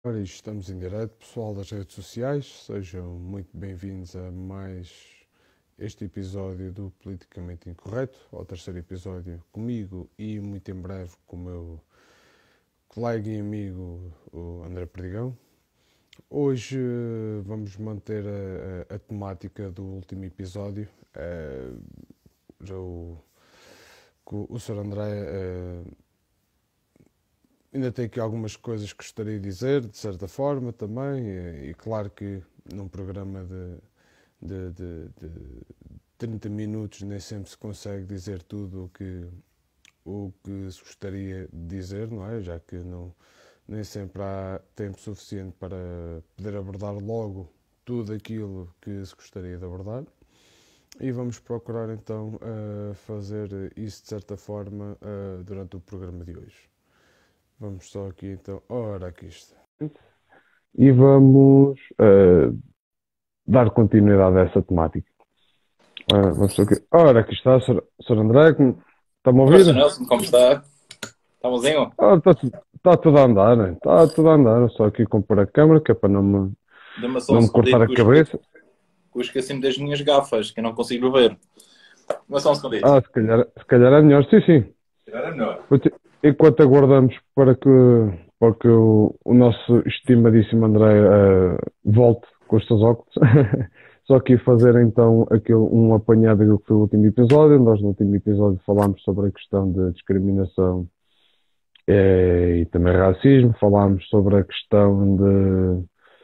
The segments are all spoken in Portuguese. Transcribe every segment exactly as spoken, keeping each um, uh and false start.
Ora, estamos em direto, pessoal das redes sociais, sejam muito bem-vindos a mais este episódio do Politicamente Incorreto, ao terceiro episódio comigo e muito em breve com o meu colega e amigo, o André Perdigão. Hoje uh, vamos manter a, a, a temática do último episódio. Uh, já o, o senhor André uh, ainda tem aqui algumas coisas que gostaria de dizer, de certa forma também, e, e claro que num programa de, de, de, de trinta minutos nem sempre se consegue dizer tudo o que, o que se gostaria de dizer, não é? Já que não, nem sempre há tempo suficiente para poder abordar logo tudo aquilo que se gostaria de abordar. E vamos procurar então uh, fazer isso de certa forma uh, durante o programa de hoje. Vamos só aqui então, ora aqui está. E vamos uh, dar continuidade a essa temática. Uh, vamos só aqui. Ora, aqui está, senhor André, está-me a Olá, ouvir? senhor Nelson, como está? Está bonzinho? Ah, está, está tudo a andar, né? Está tudo a andar. Só aqui compor a câmera, que é para não me, Dê-me só um não me cortar segundito a que eu esque- cabeça. que eu esqueci-me das minhas gafas, que eu não consigo ver. Dê-me só um segundito. Ah, se calhar, se calhar é melhor. Sim, sim. Era melhor. Enquanto aguardamos para que, para que o, o nosso estimadíssimo André uh, volte com os seus óculos, só aqui fazer então aquele, um apanhado do que foi o último episódio. Nós no último episódio falámos sobre a questão da discriminação eh, e também racismo, falámos sobre a questão de,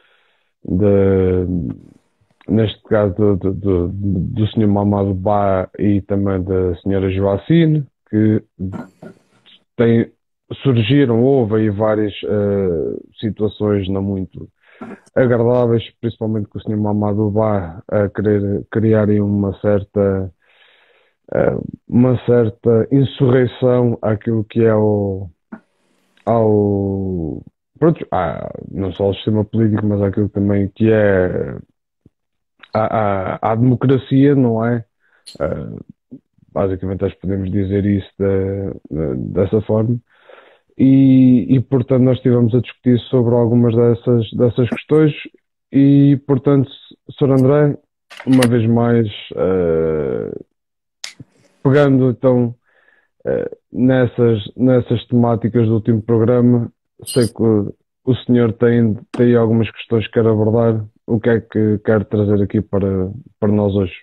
de neste caso do, do, do, do senhor Mamadou Ba e também da senhora Joacine, que tem, surgiram, houve aí várias uh, situações não muito agradáveis, principalmente com o senhor Mamadou Ba a querer criar aí uma certa uh, uma certa insurreição àquilo que é o ao pronto, à, não só ao sistema político, mas àquilo também que é à, à, à democracia, não é? Uh, basicamente acho que podemos dizer isso de, de, dessa forma. E, e, portanto, nós estivemos a discutir sobre algumas dessas, dessas questões e, portanto, senhor André, uma vez mais, uh, pegando então uh, nessas, nessas temáticas do último programa, sei que o, o senhor tem, tem algumas questões que quer abordar. O que é que quer trazer aqui para, para nós hoje?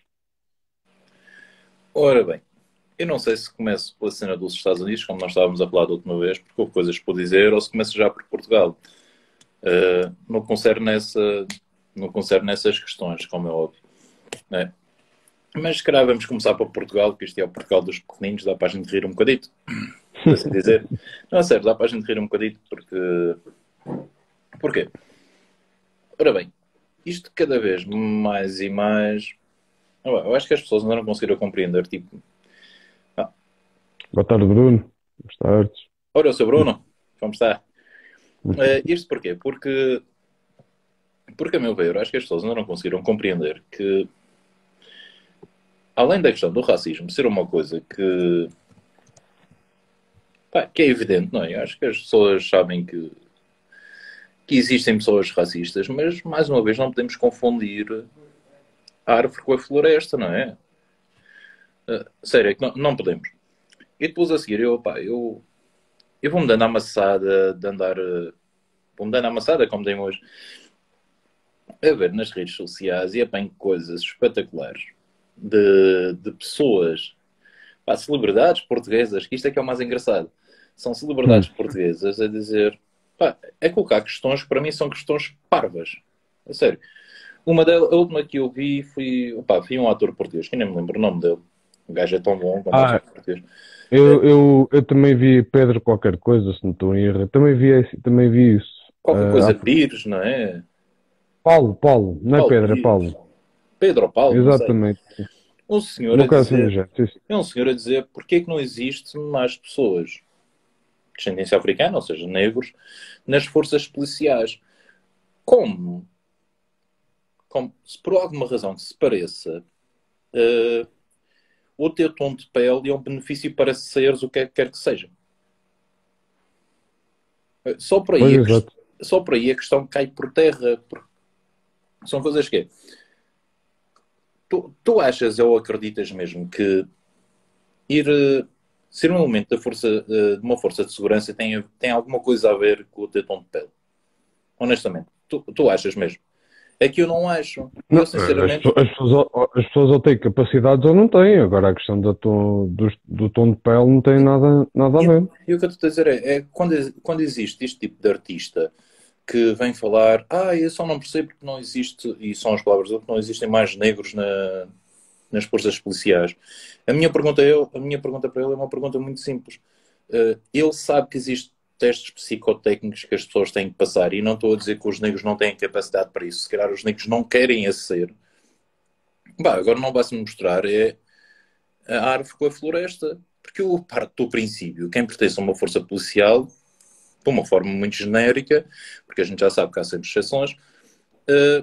Ora bem, eu não sei se começo pela cena dos Estados Unidos, como nós estávamos a falar da última vez, porque houve coisas por dizer, ou se começo já por Portugal. Uh, não concerne nessa, não concerne nessas questões, como é óbvio. Né? Mas se calhar vamos começar para Portugal, que isto é o Portugal dos pequeninos, dá para a gente rir um bocadito. Por assim dizer. Não, é sério, dá para a gente rir um bocadito, porque... Porquê? Ora bem, isto cada vez mais e mais... Eu acho que as pessoas ainda não conseguiram compreender, tipo... Ah, Boa tarde, Bruno. Boas tardes. ora, eu sou Bruno, como está? Uh, isto porquê? Porque, porque, a meu ver, acho que as pessoas ainda não conseguiram compreender que, além da questão do racismo ser uma coisa que, pá, que é evidente, não é? Eu acho que as pessoas sabem que, que existem pessoas racistas, mas, mais uma vez, não podemos confundir a árvore com a floresta, não é? Uh, sério, é que não, não podemos. E depois a seguir, eu, pá, eu, eu vou-me dando a amassada de andar... Uh, vou-me dando a amassada, como tem hoje, a ver nas redes sociais e apanho coisas espetaculares de, de pessoas, pá, celebridades portuguesas, que isto é que é o mais engraçado. São Hum. celebridades portuguesas a dizer, pá, a colocar questões que para mim são questões parvas. A sério. Uma delas, a última que eu vi foi, opá, foi um ator português, que nem me lembro o nome dele. O gajo é tão bom como ator Ah, português. Eu, eu, eu também vi Pedro qualquer coisa, se não estou em erro. Eu também vi, esse- também vi isso. Qualquer Ah, coisa há- Pires, não é? Paulo, Paulo, não é Paulo Pedro, é Pires. Paulo. Pedro ou Paulo, não sei. Exatamente. Um senhor a No caso assim do dizer, género. Sim, sim. é um senhor a dizer porque é que não existe mais pessoas de descendência africana, ou seja, negros, nas forças policiais. Como? Como se por alguma razão se pareça, uh, o teu tom de pele é um benefício para seres o que quer que seja. Uh, Só por Pois, aí a, exato. só por aí a questão cai por terra. São coisas que... Tu, tu achas ou acreditas mesmo que ir ser um elemento da força, de uma força de segurança tem, tem alguma coisa a ver com o teu tom de pele? Honestamente. Tu, tu achas mesmo? É que eu não acho. Não, Eu, as, sinceramente... pessoas, as, pessoas, ou- as pessoas ou têm capacidades ou não têm. Agora a questão da tom, do, do tom de pele não tem nada, nada a E, ver. e o que eu estou a dizer é, é quando, quando existe este tipo de artista que vem falar, ah, eu só não percebo porque não existe, e são as palavras dele, que não existem mais negros na, nas forças policiais. A minha pergunta, é, a minha pergunta para ele é uma pergunta muito simples. Uh, ele sabe que existem testes psicotécnicos que as pessoas têm que passar, e não estou a dizer que os negros não têm capacidade para isso. Se calhar os negros não querem a ser. Bah, agora não vai-se mostrar é a árvore com a floresta. Porque eu parto do princípio, quem pertence a uma força policial, de uma forma muito genérica, porque a gente já sabe que há sempre exceções, uh,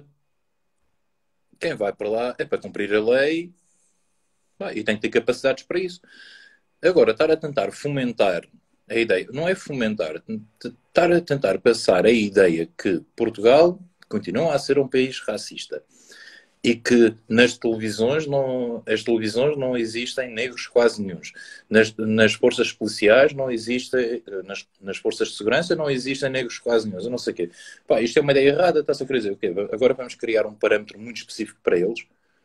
quem vai para lá é para cumprir a lei, bah, e tem que ter capacidades para isso. Agora, estar a tentar fomentar a ideia, não é fomentar, estar a tentar passar a ideia que Portugal continua a ser um país racista e que nas televisões não, as televisões não existem negros quase nenhuns. Nas, nas forças policiais não existem, nas, nas forças de segurança não existem negros quase nenhuns. Eu não sei o quê. Pá, isto é uma ideia errada, está-se a querer dizer o quê? Agora vamos criar um parâmetro muito específico para eles.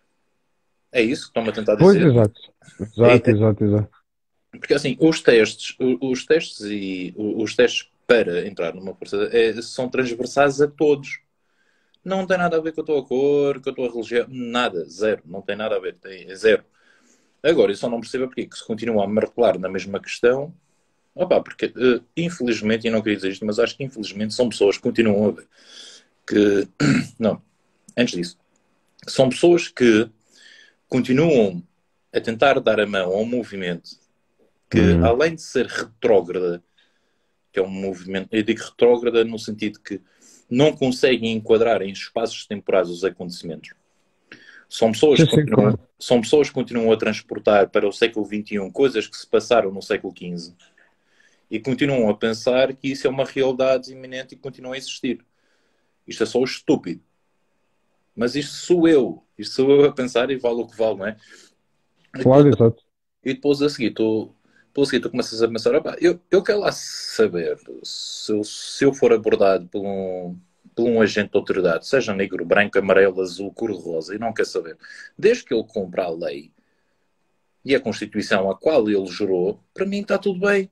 É isso que estão-me a tentar Pois, dizer? exato. É, Exato, exato, exato. porque assim, os testes, os testes e os testes para entrar numa força é, são transversais a todos. Não tem nada a ver com a tua cor, com a tua religião, nada, zero, não tem nada a ver, tem, é zero. Agora, eu só não percebo porque que se continua a martelar na mesma questão, opa, porque uh, infelizmente, e não queria dizer isto, mas acho que infelizmente são pessoas que continuam a ver que, não, antes disso, são pessoas que continuam a tentar dar a mão a um movimento que, Hum. além de ser retrógrada, que é um movimento, eu digo retrógrada no sentido que não conseguem enquadrar em espaços temporais os acontecimentos. São pessoas, Sim, que sim, continuam, claro. são pessoas que continuam a transportar para o século vinte e um coisas que se passaram no século quinze e continuam a pensar que isso é uma realidade iminente e continua a existir. Isto é só o estúpido. Mas isto sou eu. Isto sou eu a pensar e vale o que vale, não é? Claro, exato. E depois a seguir, tu, depois a seguir, tu começas a pensar, opa, eu, eu quero lá saber se eu, se eu for abordado por um, por um agente de autoridade, seja negro, branco, amarelo, azul, cor-de-rosa, e não quer saber. Desde que ele cumpra a lei e a Constituição a qual ele jurou, para mim está tudo bem.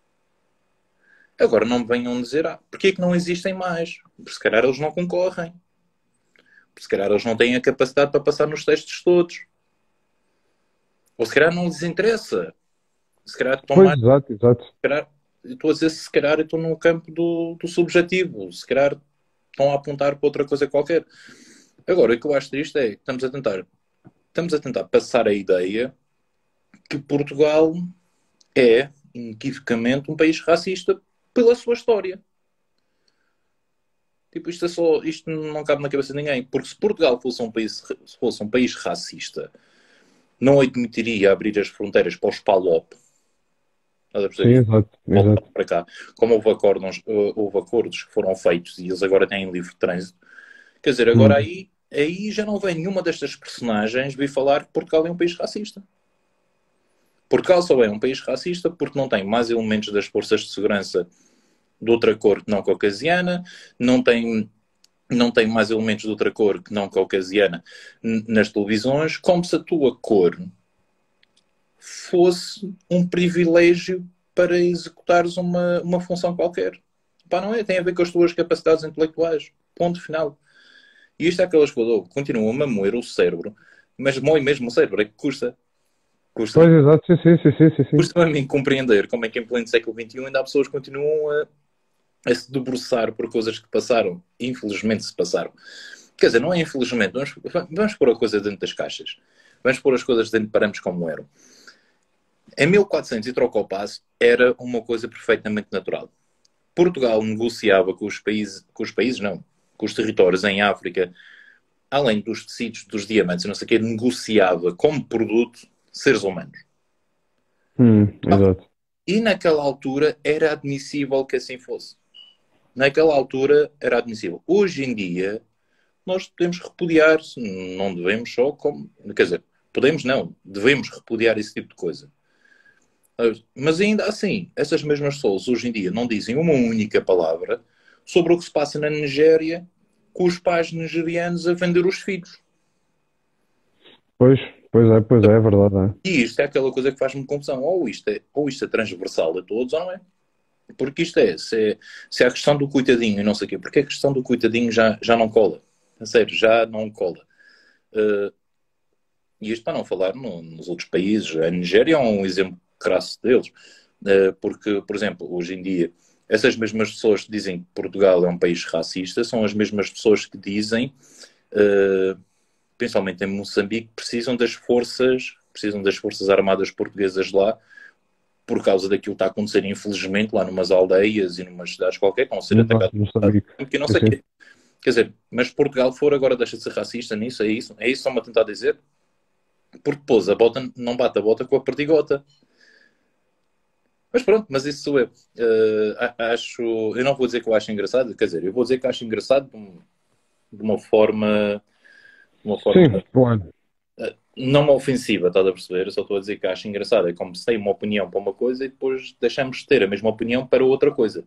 Agora não me venham dizer, ah, porque é que não existem mais? Porque se calhar eles não concorrem. Porque se calhar eles não têm a capacidade para passar nos testes todos. Ou se calhar não lhes interessa. Se calhar estão Pois, mais... exato, exato. Se calhar, estou a dizer se calhar estou no campo do, do subjetivo. Se calhar estão a apontar para outra coisa qualquer. Agora, o que eu acho triste é que estamos a tentar, estamos a tentar passar a ideia que Portugal é, inequivocamente, um país racista pela sua história. Tipo, isto, é só, isto não cabe na cabeça de ninguém. Porque se Portugal fosse um país, se fosse um país racista, não admitiria abrir as fronteiras para os PALOP. Sim, exato, exato. Para cá. Como houve acordos, houve acordos que foram feitos e eles agora têm livre trânsito. Quer dizer, agora Hum. aí, aí já não vem nenhuma destas personagens vir falar que Portugal é um país racista. Portugal só é um país racista porque não tem mais elementos das forças de segurança de outra cor que não caucasiana, não tem, não tem mais elementos de outra cor que não caucasiana nas televisões, como se a tua cor fosse um privilégio para executares uma, uma função qualquer. Pá, não é? Tem a ver com as tuas capacidades intelectuais. Ponto final. E isto é aquelas coisas, continuam a moer o cérebro, mas moe mesmo o cérebro, é que custa. Custa, Pois, exato, sim, sim, sim, sim, sim, sim. custa a mim compreender como é que em pleno século vinte e um ainda há pessoas que continuam a, a se debruçar por coisas que passaram. Infelizmente se passaram. Quer dizer, não é infelizmente, vamos, vamos pôr a coisa dentro das caixas. Vamos pôr as coisas dentro de parâmetros como eram. Em mil e quatrocentos e troca o passo, era uma coisa perfeitamente natural. Portugal negociava com os países, com os países não, com os territórios em África, além dos tecidos, dos diamantes, não sei o quê, negociava como produto seres humanos. Hum, exato. E naquela altura era admissível que assim fosse. naquela altura era admissível. Hoje em dia, nós podemos repudiar, não devemos só como... Quer dizer, podemos não, devemos repudiar esse tipo de coisa. Mas ainda assim, essas mesmas pessoas hoje em dia não dizem uma única palavra sobre o que se passa na Nigéria com os pais nigerianos a vender os filhos. Pois, pois é, pois é, é verdade. É. E isto é aquela coisa que faz-me confusão. Ou isto, é, ou isto é transversal a todos ou não é. Porque isto é, se, é, se é a questão do coitadinho e não sei o quê, porque a questão do coitadinho já, já não cola. A sério, já não cola. Uh, e isto para não falar no, nos outros países. A Nigéria é um exemplo crasso deles. Uh, porque, por exemplo, hoje em dia, essas mesmas pessoas que dizem que Portugal é um país racista são as mesmas pessoas que dizem, uh, principalmente em Moçambique, precisam das forças, precisam das forças armadas portuguesas lá, por causa daquilo que está a acontecer, infelizmente, lá numas aldeias e numas cidades qualquer, que vão ser atacadas. Porque não sei o quê. Quer dizer, mas Portugal for agora deixa de ser racista nisso, é isso? É isso que estão-me a tentar dizer? Porque depois a bota não bate a bota com a perdigota. Mas pronto, mas isso sou eu. Uh, acho, eu não vou dizer que eu acho engraçado, quer dizer, eu vou dizer que acho engraçado de uma forma... De uma forma Sim, claro. Não ofensiva, estás a perceber? Eu só estou a dizer que acho engraçado. É como se tem uma opinião para uma coisa e depois deixamos de ter a mesma opinião para outra coisa.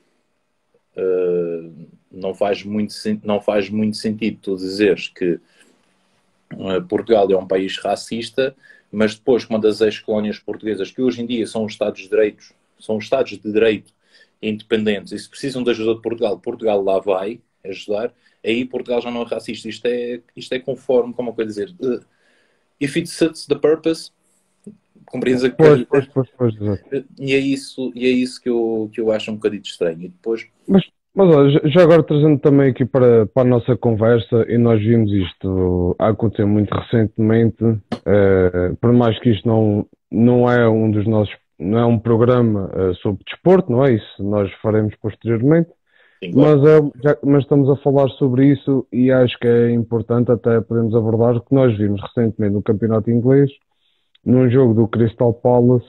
Uh, não, faz muito, não faz muito sentido tu dizeres que uh, Portugal é um país racista, mas depois, uma das ex-colónias portuguesas, que hoje em dia são os Estados de Direito, são os Estados de Direito independentes, e se precisam de ajuda de Portugal, Portugal lá vai ajudar, aí Portugal já não é racista. Isto é, isto é conforme, como eu quero dizer... Uh, If it suits the purpose, compreendes a pois, pois, pois, pois, exato. E é isso, e é isso que, eu, que eu acho um bocadito estranho. E depois... Mas, mas olha, já agora trazendo também aqui para, para a nossa conversa, e nós vimos isto a acontecer muito recentemente, uh, por mais que isto não, não é um dos nossos, não é um programa uh, sobre desporto, não é isso? Nós faremos posteriormente. Sim, claro. Mas, é, já, mas estamos a falar sobre isso e acho que é importante até podemos abordar o que nós vimos recentemente no campeonato inglês, num jogo do Crystal Palace,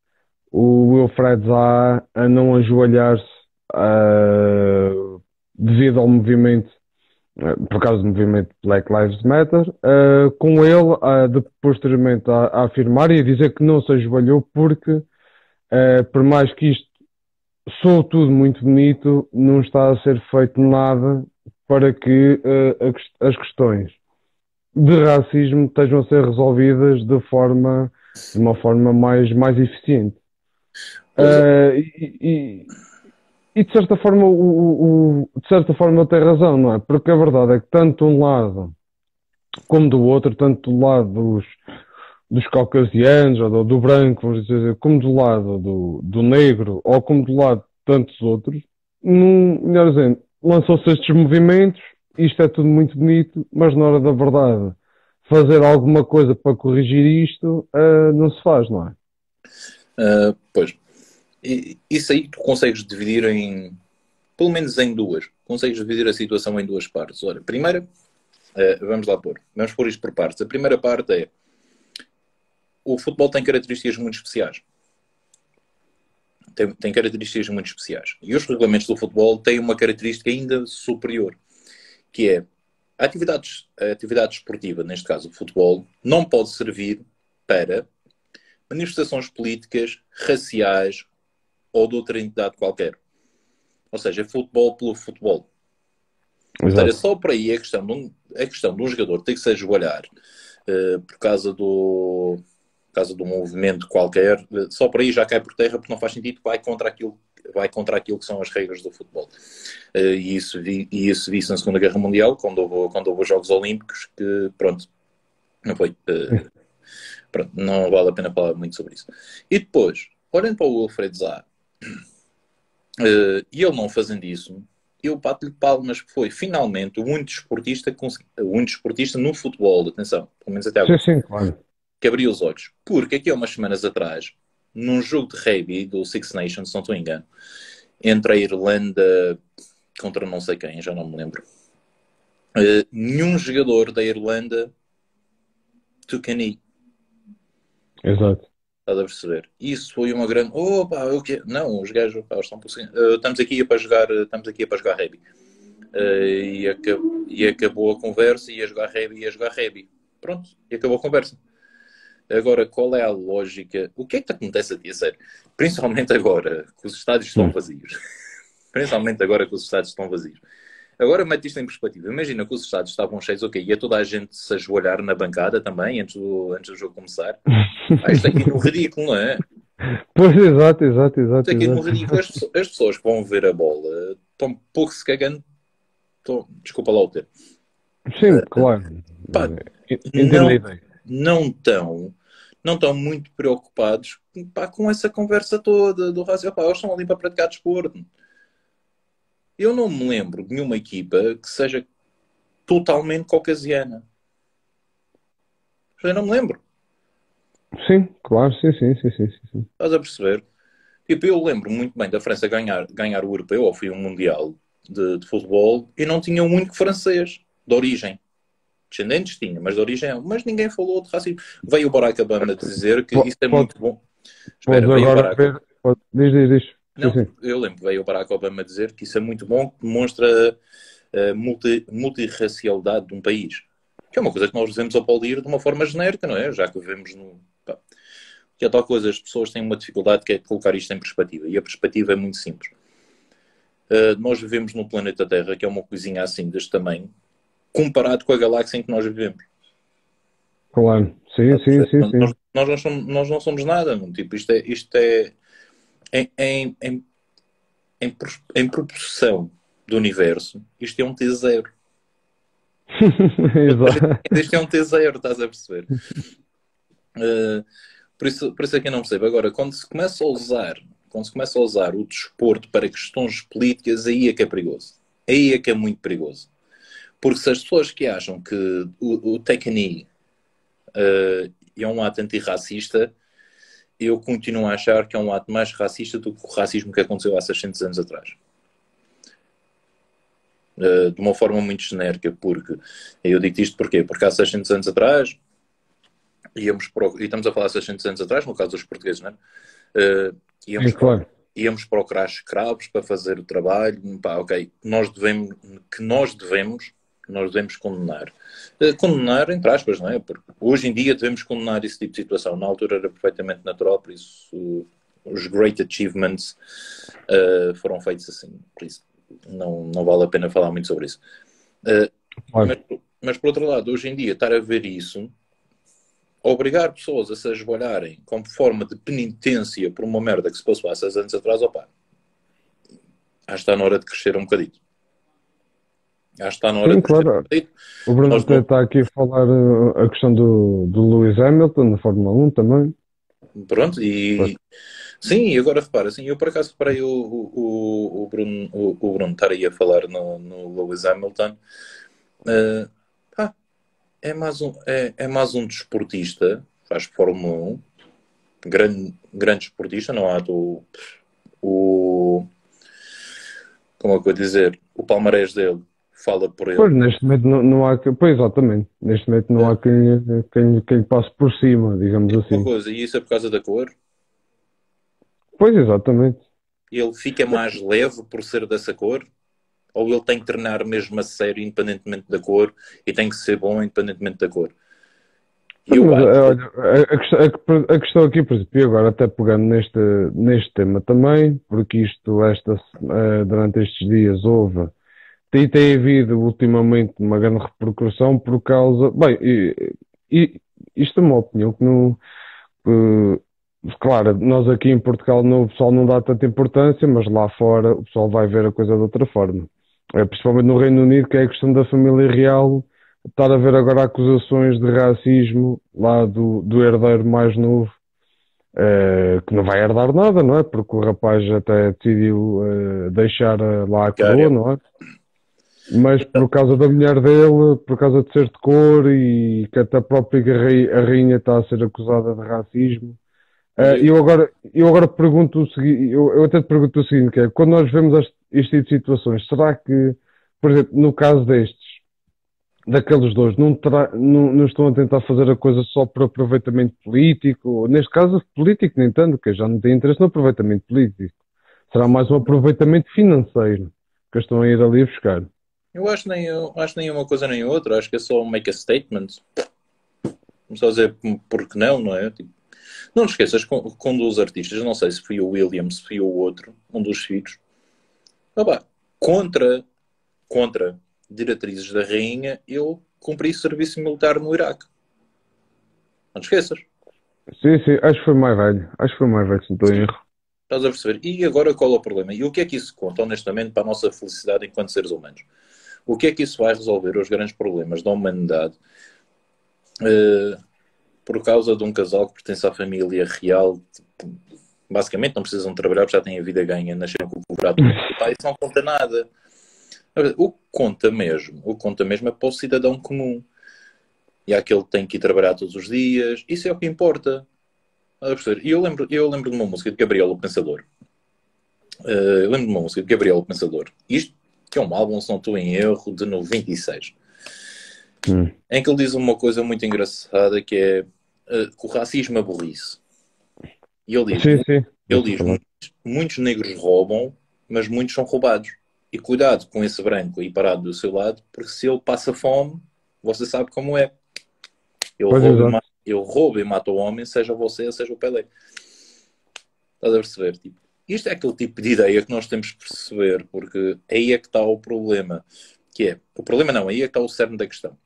o Wilfred Zaha a não ajoelhar-se uh, devido ao movimento, uh, por causa do movimento Black Lives Matter, uh, com ele uh, de, posteriormente a, a afirmar e a dizer que não se ajoelhou porque, uh, por mais que isto sou tudo muito bonito, não está a ser feito nada para que uh, as questões de racismo estejam a ser resolvidas de forma de uma forma mais, mais eficiente. Uh, e, e, e de certa forma o, o, de certa forma ele tem razão, não é? Porque a verdade é que tanto de um lado como do outro, tanto do lado dos dos caucasianos, ou do, do branco, vamos dizer, como do lado do, do negro, ou como do lado de tantos outros, num, melhor dizendo, lançou-se estes movimentos, isto é tudo muito bonito, mas na hora da verdade, fazer alguma coisa para corrigir isto, uh, não se faz, não é? Uh, pois, e, isso aí tu consegues dividir em, pelo menos em duas, consegues dividir a situação em duas partes. Ora, primeira, uh, vamos lá pôr, vamos pôr isto por partes. A primeira parte é, o futebol tem características muito especiais. Tem, tem características muito especiais. E os regulamentos do futebol têm uma característica ainda superior, que é a atividade, a atividade esportiva, neste caso o futebol, não pode servir para manifestações políticas, raciais ou de outra entidade qualquer. Ou seja, futebol pelo futebol. Ou seja, só por aí a questão de um, a questão de um jogador ter que se ajoelhar uh, por causa do... por causa de um movimento qualquer, só por aí já cai por terra porque não faz sentido, vai contra aquilo, vai contra aquilo que são as regras do futebol. Uh, e isso vi, e isso vi-se na Segunda Guerra Mundial, quando houve, quando houve os Jogos Olímpicos, que pronto, não foi. Uh, pronto, não vale a pena falar muito sobre isso. E depois, olhando para o Wilfred Zaha, uh, e ele não fazendo isso, eu bato-lhe palmas que foi finalmente o único desportista, o único desportista no futebol, atenção, pelo menos até agora. Sim, sim, claro. Que abriu os olhos. Porque aqui há umas semanas atrás, num jogo de rugby do Six Nations, se não estou engano, entre a Irlanda contra não sei quem, já não me lembro, uh, nenhum jogador da Irlanda took a knee. Exato. Estás a perceber? Isso foi uma grande. Opa, o quê? Não, os gajos, pá, estão por cima. Uh, estamos aqui para jogar, estamos aqui para jogar heavy. Uh, e, acab... e acabou a conversa, ia jogar heavy, ia jogar heavy. Pronto, e acabou a conversa. Agora, qual é a lógica? O que é que te acontece a ti, a sério? Principalmente agora que os estádios estão vazios. Principalmente agora que os estádios estão vazios. Agora mete isto em perspectiva. Imagina que os estádios estavam cheios, ok, ia toda a gente se ajoelhar na bancada também, antes do, antes do jogo começar. Ah, isto aqui no ridículo, não é? Pois, exato, exato, exato. Isto aqui exato. no ridículo. As, as pessoas que vão ver a bola estão pouco se cagando. Estão, desculpa lá o termo. Sim, claro. Pá, Entendi. Não estão não estão muito preocupados, pá, com essa conversa toda do racismo. Pá, eles estão ali para praticar desporto. Eu não me lembro de nenhuma equipa que seja totalmente caucasiana. Eu não me lembro. Sim, claro, sim, sim, sim, sim, sim. Estás a perceber? Tipo, eu lembro muito bem da França ganhar, ganhar o europeu, ou foi um mundial de, de futebol, e não tinha um único francês de origem. Descendentes tinha, mas de origem não. Mas ninguém falou de racismo. Veio o Barack Obama dizer que isso é pode, muito bom. Espera, veio agora o Barack... ver... pode... Diz, diz, diz. Não, sim, sim. Eu lembro, veio o Barack Obama dizer que isso é muito bom, que demonstra a multi, multirracialidade de um país. Que é uma coisa que nós devemos aplaudir de uma forma genérica, não é? Já que vivemos no... Pá. Que é tal coisa, as pessoas têm uma dificuldade que é colocar isto em perspectiva. E a perspectiva é muito simples. Uh, nós vivemos no planeta Terra, que é uma coisinha assim, deste tamanho, comparado com a galáxia em que nós vivemos. Claro, sim, sim, sim, sim. Nós, nós, não, somos, nós não somos nada, não? Tipo, isto é... Isto é em, em, em, em, em proporção do universo, isto é um T zero. Exato. Isto é um T zero, estás a perceber? Uh, por, isso, por isso é que eu não percebo. Agora, quando se começa a usar, quando se começa a usar o desporto para questões políticas, aí é que é perigoso. Aí é que é muito perigoso. Porque se as pessoas que acham que o, o Tekeni uh, é um ato antirracista, eu continuo a achar que é um ato mais racista do que o racismo que aconteceu há seiscentos anos atrás. Uh, de uma forma muito genérica, porque eu digo isto porquê? Porque há seiscentos anos atrás, íamos pro, e estamos a falar de seiscentos anos atrás, no caso dos portugueses, não é? Uh, íamos, é claro. íamos procurar escravos para fazer o trabalho, pá, ok, nós devemos, que nós devemos, nós devemos condenar. Uh, condenar, entre aspas, não é? Porque hoje em dia devemos condenar esse tipo de situação. Na altura era perfeitamente natural, por isso uh, os great achievements uh, foram feitos assim. Por isso não, não vale a pena falar muito sobre isso. Uh, claro. mas, mas, por outro lado, hoje em dia, estar a ver isso, obrigar pessoas a se ajoelharem como forma de penitência por uma merda que se passou há seis anos atrás, opa, acho que está na hora de crescer um bocadinho. Acho que está na hora Sim, de crescer claro. um bocadinho. O Bruno Nós não... está aqui a falar uh, a questão do, do Lewis Hamilton na Fórmula um também. Pronto, e... Sim, e agora repara, assim, eu por acaso reparei o, o, o, Bruno, o, o Bruno estar aí a falar no, no Lewis Hamilton. Uh, pá, é, mais um, é, é mais um desportista, faz Fórmula um, grande, grande desportista, não há do, o... Como é que eu vou dizer? O palmarés dele fala por ele. Pois, neste momento não, não há... Pois, exatamente. Neste momento não é. há quem, quem, quem passe por cima, digamos e assim. Uma coisa, e isso é por causa da cor? Pois, exatamente. Ele fica mais leve por ser dessa cor? Ou ele tem que treinar mesmo a sério, independentemente da cor, e tem que ser bom, independentemente da cor? Mas, eu, mas, olha, a, questão, a, a questão aqui, por exemplo, e agora até pegando neste, neste tema também, porque isto, esta, durante estes dias, houve, tem, tem havido ultimamente uma grande repercussão por causa, bem, e, e, isto é uma opinião que não, uh, claro, nós aqui em Portugal não, o pessoal não dá tanta importância, mas lá fora o pessoal vai ver a coisa de outra forma. É, principalmente no Reino Unido, que é a questão da família real, estar a ver agora acusações de racismo lá do, do herdeiro mais novo, uh, que não vai herdar nada, não é? Porque o rapaz até decidiu uh, deixar lá a coroa, não é? Mas por causa da mulher dele, por causa de ser de cor e que até a própria a rainha está a ser acusada de racismo. Uh, eu, agora, eu agora pergunto o seguinte, eu, eu até te pergunto o seguinte, que é, quando nós vemos este, este tipo de situações, será que, por exemplo, no caso destes, daqueles dois não, terá, não, não estão a tentar fazer a coisa só por aproveitamento político? Neste caso, político nem tanto, que já não tem interesse no aproveitamento político. Será mais um aproveitamento financeiro que eles estão a ir ali buscar. Eu acho nem, eu acho nem uma coisa nem outra, acho que é só um make a statement. Vamos só dizer porque não, não é? Tipo, não te esqueças que com um dos artistas, não sei se foi o William, se foi o outro, um dos filhos, opa, contra, contra diretrizes da rainha, eu cumpri serviço militar no Iraque. Não te esqueças. Sim, sim, acho que foi mais velho. Acho que foi mais velho, se não estou em erro. Estás a perceber? E agora qual é o problema? E o que é que isso conta, honestamente, para a nossa felicidade enquanto seres humanos? O que é que isso vai resolver os grandes problemas da humanidade uh, por causa de um casal que pertence à família real? Tipo, basicamente não precisam trabalhar porque já têm a vida ganha, nasceram com o cobrado. Isso não conta nada. O que conta mesmo, o que conta mesmo é para o cidadão comum. E há aquele que tem que ir trabalhar todos os dias. Isso é o que importa. E eu lembro, eu lembro de uma música de Gabriel o Pensador. Uh, eu lembro de uma música de Gabriel o Pensador. Isto que é um álbum, se não estou em erro, de noventa e seis. Hum. Em que ele diz uma coisa muito engraçada que é uh, que o racismo aborrice. E ele diz, sim, sim. Ele diz muitos, muitos negros roubam, mas muitos são roubados. E cuidado com esse branco aí parado do seu lado, porque se ele passa fome, você sabe como é. Ele rouba, e mata, ele rouba e mata o homem, seja você, seja o Pelé. Estás a perceber? Tipo, isto é aquele tipo de ideia que nós temos que perceber, porque aí é que está o problema. Que é, o problema não, aí é que está o cerne da questão.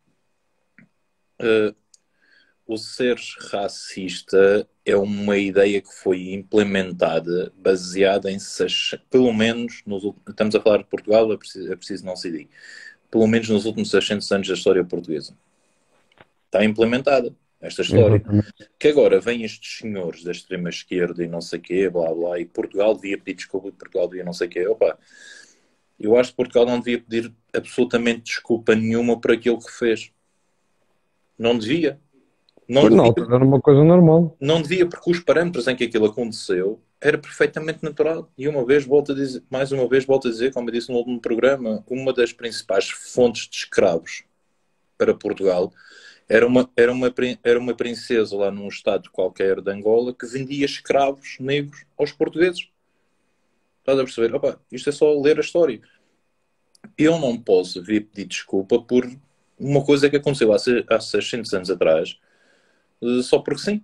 Uh, o ser racista é uma ideia que foi implementada, baseada em, pelo menos, nos, estamos a falar de Portugal, é preciso, é preciso não se diga, pelo menos nos últimos seiscentos anos da história portuguesa. Está implementada esta história. Exatamente. Que agora vêm estes senhores da extrema-esquerda e não sei o quê, blá blá, e Portugal devia pedir desculpa, e Portugal devia não sei o quê. Opa, eu acho que Portugal não devia pedir absolutamente desculpa nenhuma por aquilo que fez. Não devia. Não Foi devia, não, era uma coisa normal. Não devia, porque os parâmetros em que aquilo aconteceu era perfeitamente natural. E uma vez, volto a dizer, mais uma vez, volto a dizer, como eu disse no último programa, uma das principais fontes de escravos para Portugal era uma, era uma, era uma princesa lá num estado qualquer de Angola que vendia escravos negros aos portugueses. Estás a perceber? Opa, isto é só ler a história. Eu não posso vir pedir desculpa por uma coisa que aconteceu há, há seiscentos anos atrás, só porque sim.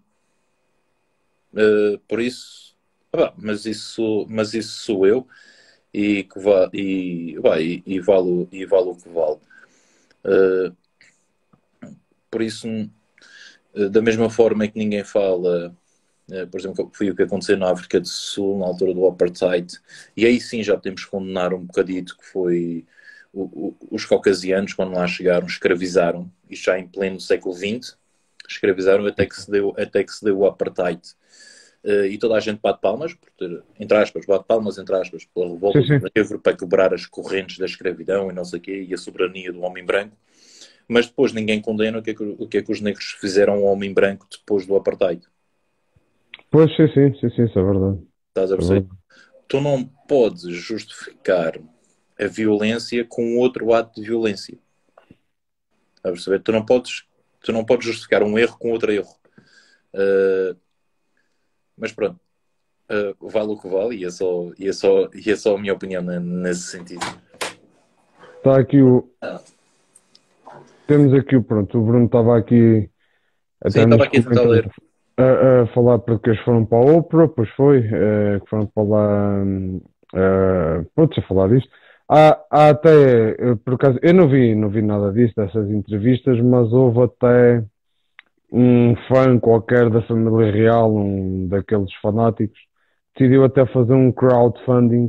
Uh, por isso, ah, mas isso, mas isso sou eu e que va, e, bah, e, e vale e vale o que vale. Uh, por isso, uh, da mesma forma que ninguém fala, uh, por exemplo, foi o que aconteceu na África do Sul na altura do apartheid, e aí sim já podemos condenar um bocadito que foi o, o, os caucasianos quando lá chegaram escravizaram, e já em pleno século vinte. Escravizaram até que se deu, até que se deu o apartheid. Uh, e toda a gente bate palmas, por ter, entre aspas, bate palmas, entre aspas, pela revolta sim, sim. do negro para quebrar as correntes da escravidão e não sei o quê, e a soberania do homem branco. Mas depois ninguém condena o que é que, o que, é que os negros fizeram ao homem branco depois do apartheid. Pois, sim, sim, sim, sim, isso é verdade. Estás a perceber? É tu não podes justificar a violência com outro ato de violência. Estás a perceber? Tu não podes... Tu não podes justificar um erro com outro erro. Uh, mas pronto. Uh, vale o que vale e é só, e é só, e é só a minha opinião nesse sentido. Está aqui o... Temos aqui o... Pronto, o Bruno estava aqui... Sim, estava aqui a tentar ler. A, a falar porque eles foram para a Oprah, pois foi, uh, que foram para lá... Uh, pronto, a falar disto. Há, há até, por acaso, eu não vi, não vi nada disso, dessas entrevistas, mas houve até um fã qualquer da família real, um daqueles fanáticos, decidiu até fazer um crowdfunding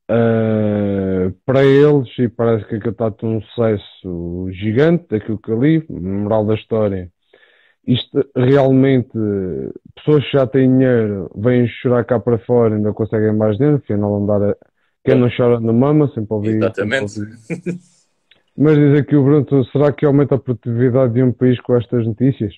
uh, para eles e parece que aquilo está a ter um sucesso gigante, daquilo que eu li, moral da história. Isto realmente, pessoas que já têm dinheiro vêm chorar cá para fora, ainda conseguem mais dinheiro, afinal andar a... Quem não chora não mama, sempre ouvi. Exatamente. Sempre ouvi. Mas diz aqui o Bruno, será que aumenta a produtividade de um país com estas notícias?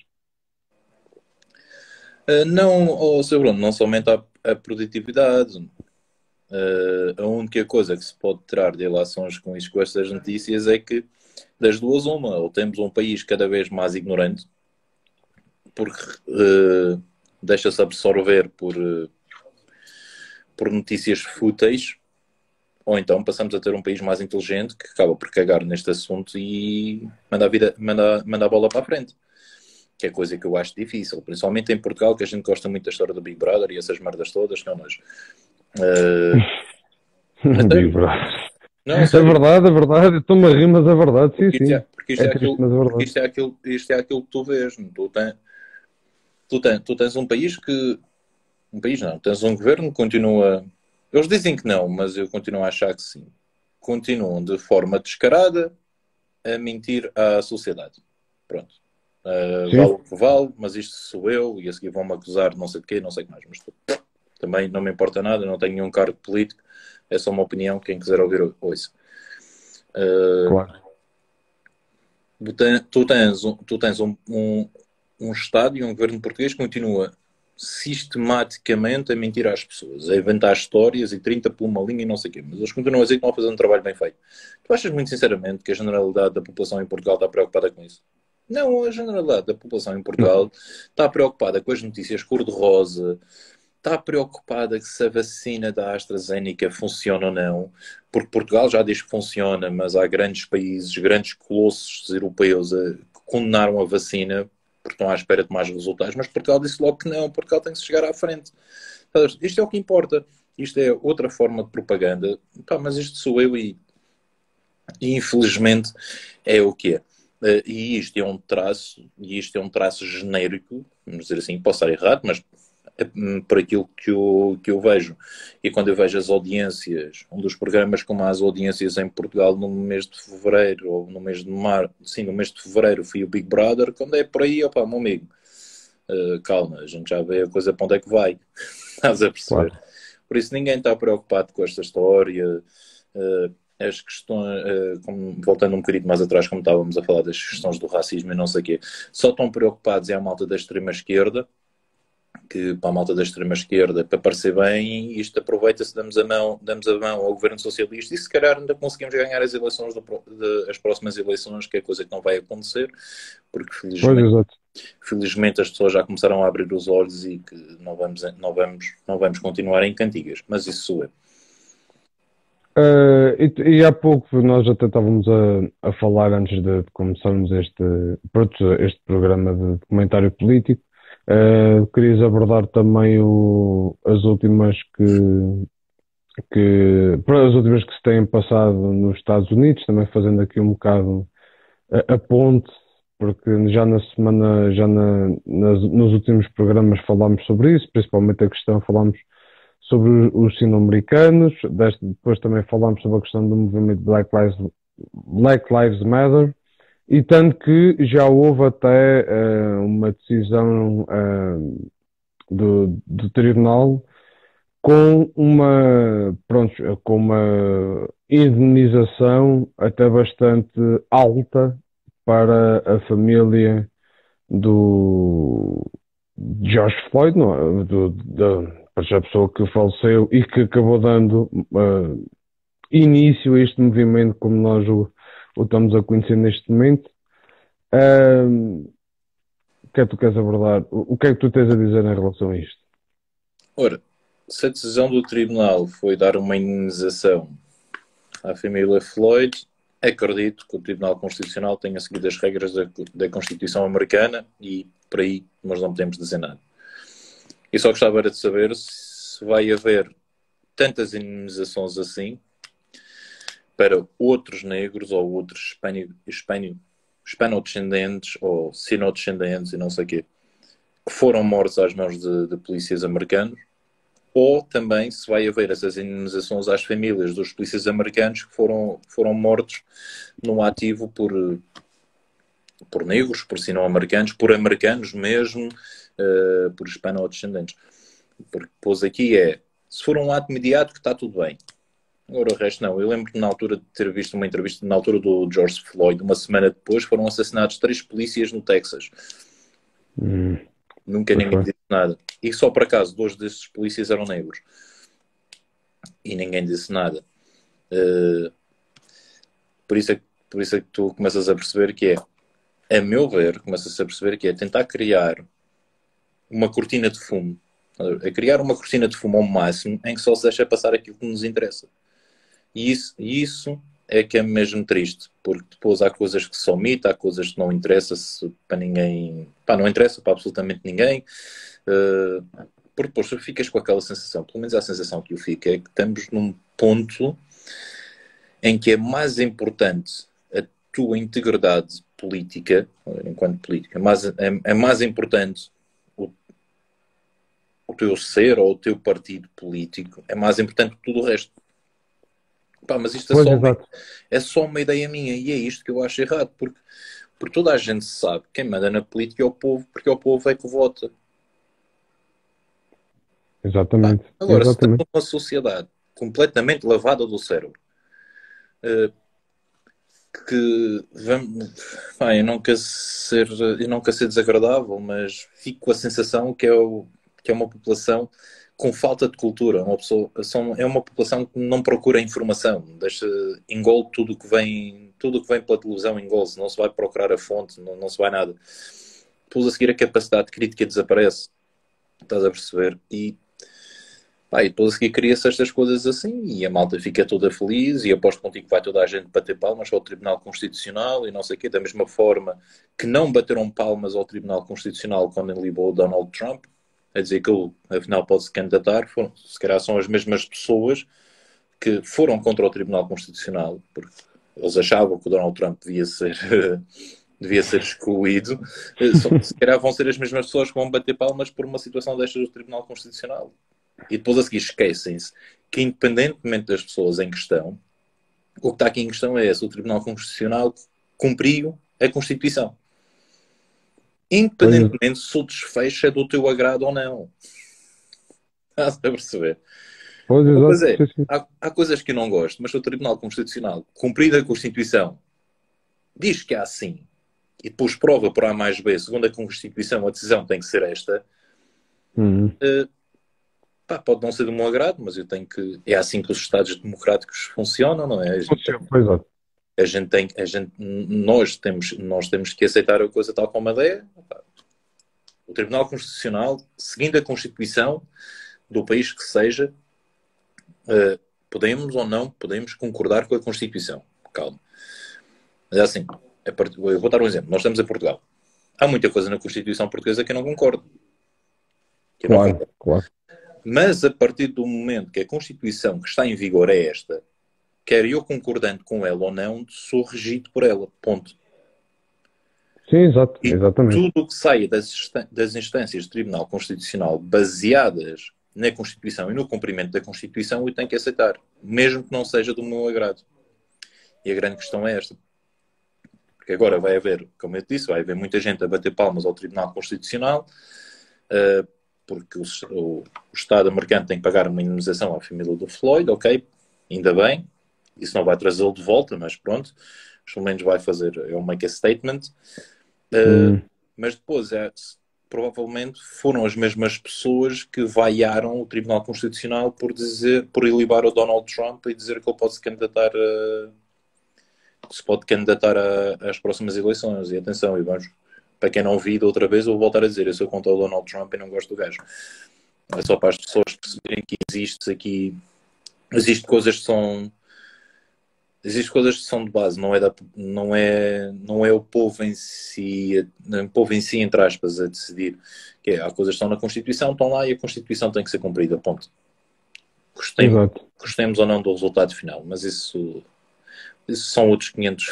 Uh, não, oh, seu Bruno, não se aumenta a, a produtividade. Uh, a única coisa que se pode tirar de relações com isto, com estas notícias, é que Das duas, uma, ou temos um país cada vez mais ignorante, porque uh, deixa-se absorver por, uh, por notícias fúteis, ou então passamos a ter um país mais inteligente que acaba por cagar neste assunto e manda a, vida, manda, manda a bola para a frente. Que é coisa que eu acho difícil, principalmente em Portugal, que a gente gosta muito da história do Big Brother e essas merdas todas, não nós. Uh, Big Brother. Não, é verdade, é verdade, estou-me a rir, mas é verdade, sim, porque sim. Isto é, porque isto é é, triste, aquilo, mas é verdade. porque isto é aquilo, isto é aquilo que tu vês. Tu, tem, tu, tem, tu tens um país que... Um país não, tens um governo que continua... Eles dizem que não, mas eu continuo a achar que sim. Continuam de forma descarada a mentir à sociedade. Pronto. Uh, vale o que vale, mas isto sou eu e a seguir vão-me acusar de não sei de quê, não sei o que mais. Mas tu, também não me importa nada, não tenho nenhum cargo político, é só uma opinião, quem quiser ouvir, ouça. Uh, claro. Tu tens, tu tens um, um, um Estado e um governo português que continua sistematicamente a mentir às pessoas, a inventar histórias e trinta por uma linha e não sei o quê, mas eles continuam a dizer que estão a fazer um trabalho bem feito. Tu achas muito sinceramente que a generalidade da população em Portugal está preocupada com isso? Não, a generalidade da população em Portugal está preocupada com as notícias cor-de-rosa, está preocupada que se a vacina da AstraZeneca funciona ou não, porque Portugal já diz que funciona, mas há grandes países, grandes colossos europeus a, que condenaram a vacina porque estão à espera de mais resultados, mas Portugal disse logo que não, Portugal tem que se chegar à frente. Isto é o que importa. Isto é outra forma de propaganda. Pá, mas isto sou eu e, e infelizmente é o que é. Uh, e isto é um traço, e isto é um traço genérico, vamos dizer assim, posso estar errado, mas é por aquilo que eu, que eu vejo. E quando eu vejo as audiências, um dos programas com mais audiências em Portugal no mês de fevereiro, ou no mês de março, sim, no mês de fevereiro foi o Big Brother, quando é por aí, opá, meu amigo, uh, calma, a gente já vê a coisa para onde é que vai. Estás a perceber? Claro. Por isso ninguém está preocupado com esta história. Uh, as questões, uh, como, voltando um bocadinho mais atrás, como estávamos a falar das questões do racismo e não sei o quê, só estão preocupados é a malta da extrema-esquerda, que para a malta da extrema-esquerda, para parecer bem, isto aproveita-se, damos a mão, damos a mão ao governo socialista e se calhar ainda conseguimos ganhar as eleições, do, de, as próximas eleições, que é coisa que não vai acontecer, porque felizmente, felizmente as pessoas já começaram a abrir os olhos e que não vamos, não vamos, não vamos continuar em cantigas, mas isso sou eu. Uh, e, e há pouco nós até estávamos a, a falar antes de, de começarmos este, este programa de comentário político. Uh, querias abordar também o, as últimas que, que as últimas que se têm passado nos Estados Unidos, também fazendo aqui um bocado a, a ponte, porque já na semana, já na, nas, nos últimos programas falámos sobre isso, principalmente a questão, falámos sobre os sino-americanos, depois também falámos sobre a questão do movimento Black Lives, Black Lives Matter, e tanto que já houve até uh, uma decisão uh, do, do tribunal com uma, pronto, com uma indenização até bastante alta para a família do George Floyd, não é? do, do, a pessoa que faleceu e que acabou dando uh, início a este movimento como nós o, o estamos a conhecer neste momento. Uh, o que é que tu queres abordar? O, o que é que tu tens a dizer em relação a isto? Ora, se a decisão do tribunal foi dar uma indenização à família Floyd, acredito que o Tribunal Constitucional tenha seguido as regras da, da Constituição americana e por aí nós não podemos dizer nada. E só gostava de saber se vai haver tantas indenizações assim para outros negros ou outros hispanodescendentes ou sinodescendentes e não sei o quê, que foram mortos às mãos de, de polícias americanos, ou também se vai haver essas indenizações às famílias dos polícias americanos que foram, foram mortos no ativo por, por negros, por sino-americanos, por americanos mesmo, uh, por hispanodescendentes. Porque pôs aqui é, se for um ato mediático está tudo bem. Agora o resto não. Eu lembro que na altura de ter visto uma entrevista, na altura do George Floyd, uma semana depois, foram assassinados três polícias no Texas. Hum, Nunca ninguém disse nada. E só por acaso, dois desses polícias eram negros. E ninguém disse nada. Uh, por, isso é, por isso é que tu começas a perceber que é, a meu ver, começas a perceber que é tentar criar uma cortina de fumo, a criar uma cortina de fumo ao máximo em que só se deixa passar aquilo que nos interessa. E isso, e isso é que é mesmo triste, porque depois há coisas que são mito, há coisas que não interessam para ninguém, pá, não interessa para absolutamente ninguém, uh, porque depois tu ficas com aquela sensação, pelo menos a sensação que eu fico, é que estamos num ponto em que é mais importante a tua integridade política, enquanto política, mas é, é mais importante o, o teu ser ou o teu partido político, é mais importante que tudo o resto. Pá, mas isto é só, uma, é só uma ideia minha e é isto que eu acho errado, porque, porque toda a gente sabe que quem manda na política é o povo, porque é o povo é que vota. Exatamente. Pá, agora, Exatamente. se estamos numa sociedade completamente lavada do cérebro, uh, que vamos, pá, eu não quero ser, eu não quero ser desagradável, mas fico com a sensação que é, o, que é uma população com falta de cultura, uma pessoa, são, é uma população que não procura informação, deixa, engole tudo o que vem, tudo que vem pela televisão, engole, não se vai procurar a fonte, não, não se vai nada. Depois a seguir a capacidade crítica desaparece, estás a perceber? E, pá, e depois a seguir cria-se estas coisas assim, e a malta fica toda feliz, e aposto contigo que vai toda a gente bater palmas ao Tribunal Constitucional, e não sei o quê, da mesma forma que não bateram palmas ao Tribunal Constitucional quando ele libou o Donald Trump, a dizer que ele, afinal, pode se candidatar, foram, se calhar são as mesmas pessoas que foram contra o Tribunal Constitucional, porque eles achavam que o Donald Trump devia ser, devia ser excluído, se calhar vão ser as mesmas pessoas que vão bater palmas por uma situação destas do Tribunal Constitucional. E depois a seguir esquecem-se que, independentemente das pessoas em questão, o que está aqui em questão é se o Tribunal Constitucional cumpriu a Constituição. Independentemente se o desfecho é do teu agrado ou não. Estás a perceber? Pois, Uma coisa é, sim, sim. há, há coisas que eu não gosto, mas se o Tribunal Constitucional, cumprida a Constituição, diz que há assim, e depois prova por A mais B, segundo a Constituição, a decisão tem que ser esta, Uhum. uh, pá, pode não ser do meu agrado, mas eu tenho que... É assim que os Estados democráticos funcionam, não é? A gente tem, Pois é. a gente tem, a gente, nós, temos, nós temos que aceitar a coisa tal como ela é. O Tribunal Constitucional, seguindo a Constituição do país que seja, uh, podemos ou não podemos concordar com a Constituição. Calma. Mas é assim, eu vou dar um exemplo. Nós estamos em Portugal. Há muita coisa na Constituição portuguesa que eu não concordo. Que eu claro, não concordo. claro. Mas a partir do momento que a Constituição que está em vigor é esta, quer eu concordando com ela ou não, sou regido por ela. Ponto. Sim, exato, E exatamente. tudo o que saia das, das instâncias do Tribunal Constitucional baseadas na Constituição e no cumprimento da Constituição, eu tenho que aceitar, mesmo que não seja do meu agrado. E a grande questão é esta. Porque agora vai haver, como eu disse, vai haver muita gente a bater palmas ao Tribunal Constitucional, uh, porque o, o, o Estado americano tem que pagar uma indemnização à família do Floyd, ok, ainda bem, isso não vai trazê-lo de volta, mas pronto, pelo menos vai fazer, é um make a statement. Uh, hum. Mas depois, é, provavelmente, foram as mesmas pessoas que vaiaram o Tribunal Constitucional por dizer, por ilibar o Donald Trump e dizer que ele pode se candidatar a, se pode candidatar a, às próximas eleições. E atenção, e vamos, para quem não viu outra vez, eu vou voltar a dizer, eu sou contra o Donald Trump e não gosto do gajo. É só para as pessoas perceberem que existe aqui, existe coisas que são Existem coisas que são de base, não é, da, não é, não é o povo em si, o povo em si, entre aspas, a decidir. Que é, há coisas que estão na Constituição, estão lá e a Constituição tem que ser cumprida, ponto. Gostemos, gostemos ou não do resultado final, mas isso, isso são outros quinhentos.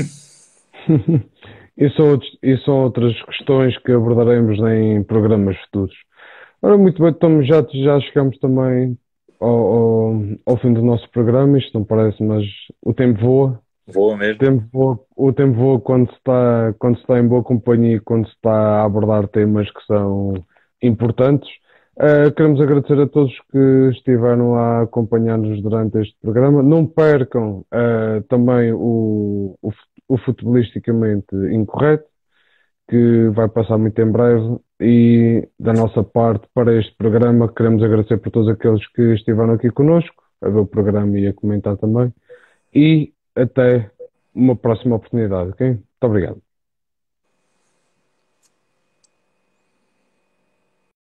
E são, outros, e são outras questões que abordaremos em programas futuros. Ora, muito bem, então já, já chegamos também ao, ao, ao fim do nosso programa. Isto não parece, mas o tempo voa. Voa mesmo. O tempo voa, o tempo voa quando, se está, quando se está em boa companhia e quando se está a abordar temas que são importantes. Uh, queremos agradecer a todos que estiveram a acompanhar-nos durante este programa. Não percam uh, também o, o, o Futebolisticamente Incorreto, que vai passar muito em breve. E da nossa parte, para este programa, queremos agradecer por todos aqueles que estiveram aqui connosco, a ver o programa e a comentar também. E até uma próxima oportunidade, ok? Muito obrigado.